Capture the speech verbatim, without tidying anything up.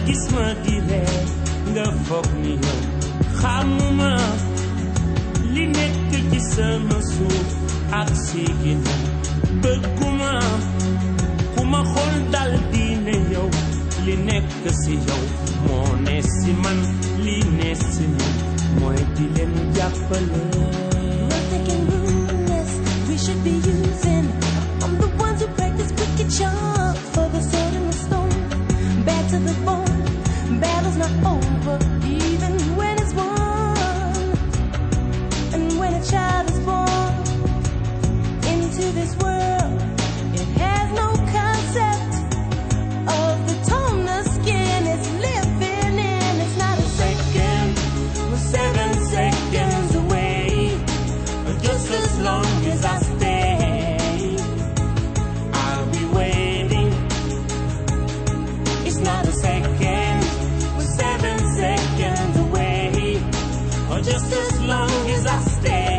gis ma di ree nga foog ni yow xamuma li nekk ci sama suuf ak si ginnaaw bëgguma ku ma xool dal di ne yow li nekk si yow moo ne si man li ne si man mooy di leen jàppale. We should be using. I'm the ones who practice wicked charms for the sword and the stone. Bad to the bone. Battle's not over, even when it's won. And when a child is born into this world, it has no concept of the tone the skin it's living in. It's not a second, we're seven seconds away, just as long as I stay, I'll be waiting. It's not a second, we're seven seconds away, or just as long as I stay.